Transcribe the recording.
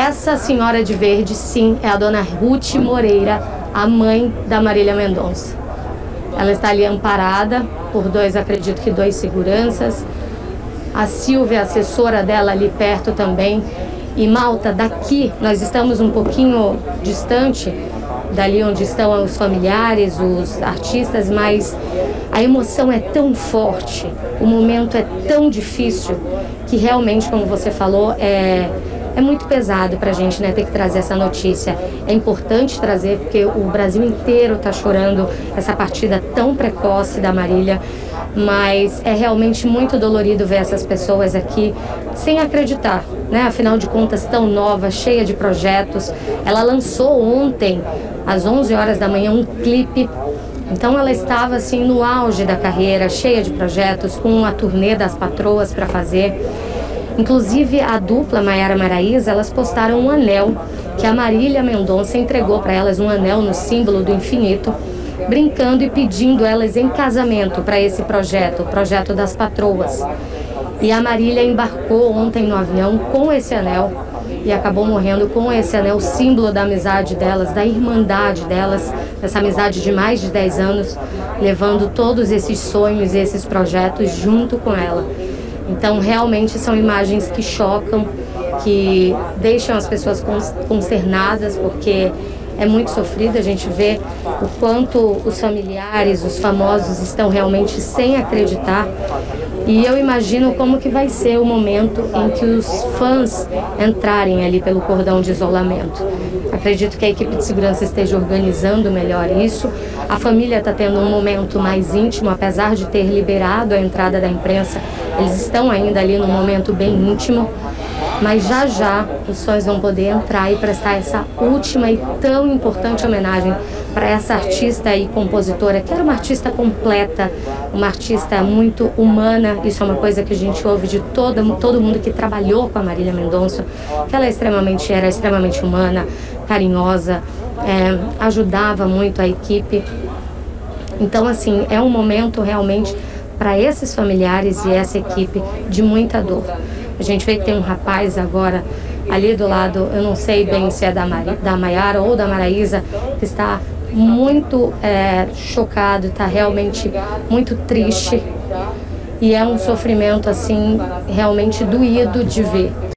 essa senhora de verde, sim, é a dona Ruth Moreira, a mãe da Marília Mendonça. Ela está ali amparada por acredito que dois seguranças. A Silvia, a assessora dela, ali perto também. E Malta, daqui nós estamos um pouquinho distante dali onde estão os familiares, os artistas, mas a emoção é tão forte, o momento é tão difícil que realmente, como você falou, é muito pesado para a gente, né, ter que trazer essa notícia. É importante trazer porque o Brasil inteiro está chorando essa partida tão precoce da Marília, mas é realmente muito dolorido ver essas pessoas aqui sem acreditar, né? Afinal de contas, tão nova, cheia de projetos. Ela lançou ontem, às 11 horas da manhã, um clipe. Então ela estava assim no auge da carreira, cheia de projetos, com a turnê das patroas para fazer. Inclusive a dupla Maiara Maraíza, elas postaram um anel que a Marília Mendonça entregou para elas, um anel no símbolo do infinito, brincando e pedindo elas em casamento para esse projeto, o projeto das patroas. E a Marília embarcou ontem no avião com esse anel e acabou morrendo com esse anel, símbolo da amizade delas, da irmandade delas, dessa amizade de mais de 10 anos, levando todos esses sonhos e esses projetos junto com ela. Então, realmente são imagens que chocam, que deixam as pessoas consternadas, porque é muito sofrido. A gente vê o quanto os familiares, os famosos estão realmente sem acreditar. E eu imagino como que vai ser o momento em que os fãs entrarem ali pelo cordão de isolamento. Acredito que a equipe de segurança esteja organizando melhor isso. A família está tendo um momento mais íntimo, apesar de ter liberado a entrada da imprensa. Eles estão ainda ali num momento bem íntimo. Mas já já os fãs vão poder entrar e prestar essa última e tão importante homenagem para essa artista e compositora, que era uma artista completa, uma artista muito humana. Isso é uma coisa que a gente ouve de todo mundo que trabalhou com a Marília Mendonça, que ela era extremamente humana, carinhosa, ajudava muito a equipe. Então, assim, é um momento realmente para esses familiares e essa equipe de muita dor. A gente vê que tem um rapaz agora ali do lado, eu não sei bem se é da Maiara ou da Maraíza, que está muito chocado, está realmente muito triste. E é um sofrimento, assim, realmente doído de ver.